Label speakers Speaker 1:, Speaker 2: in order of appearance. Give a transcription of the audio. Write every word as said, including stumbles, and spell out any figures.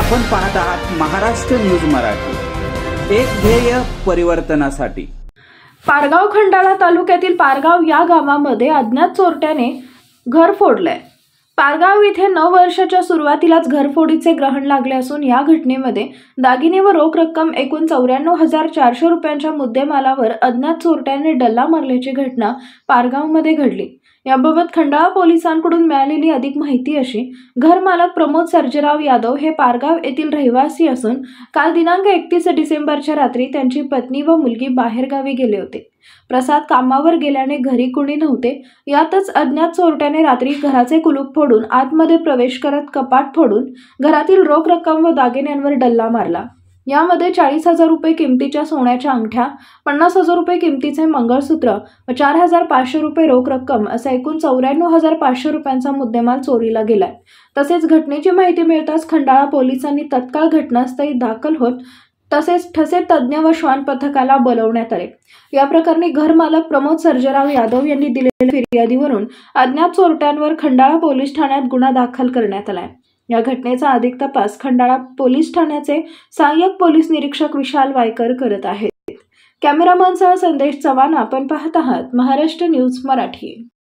Speaker 1: आपण पाहत आहात महाराष्ट्र न्यूज मराठी, एक ध्येय परिवर्तनासाठी।
Speaker 2: पारगाव खंडाळा तालुक्यातील पारगाव या गावामध्ये अज्ञात चोरट्याने घर फोडले। पारगाव इथे नऊ वर्षाच्या सुरुवातीलाच घरफोडीचे ग्रहण लागले असून या घटनेमध्ये दागिने व रोख रक्कम एकूण चौऱ्याण्णव हजार चारशे रुपयांच्या मुद्देमालावर अज्ञात चोरट्याने डल्ला मारल्याची घटना पारगावमध्ये घडली। याबाबत खंडाळा पोलिसांकडून मिळालेली अधिक माहिती अशी, घरमालक प्रमोद सर्जेराव यादव हे पारगाव येथील रहिवासी असून काल दिनांक एकतीस डिसेंबरच्या रात्री त्यांची पत्नी व मुलगी बाहेरगावी गेले होते। प्रसाद कामावर गेल्याने घरी कोणी नव्हते। यातच अज्ञात चोरट्याने रात्री घराचे कुलूप फोडून आतमध्ये प्रवेश करत कपाट फोडून घरातील रोख रक्कम व दागिन्यांवर डल्ला मारला। यामध्ये चाळीस हजार रुपये किमतीच्या सोन्याच्या अंगठ्या, पन्नास हजार रुपये किमतीचे मंगळसूत्र व चार हजार पाचशे रुपये रोख रक्कम असा एकूण चौऱ्याण्णव हजार पाचशे रुपयांचा मुद्देमाल चोरीला गेलाय। तसेच घटनेची माहिती मिळताच खंडाळा पोलिसांनी तत्काळ घटनास्थळी दाखल होत तसेच ठसे तज्ञ व श्वान पथकाला बोलवण्यात आले। या प्रकरणी घरमालक प्रमोद सर्जेराव यादव यांनी दिलेल्या फिर्यादीवरून अज्ञात चोरट्यांवर खंडाळा पोलीस ठाण्यात गुन्हा दाखल करण्यात आलाय। या घटनेचा अधिक तपास खंडाळा पोलीस ठाण्याचे सहाय्यक पोलीस निरीक्षक विशाल वायकर करत आहेत। कॅमेरामनसह संदेश चव्हाण, आपण पाहत आहात महाराष्ट्र न्यूज मराठी।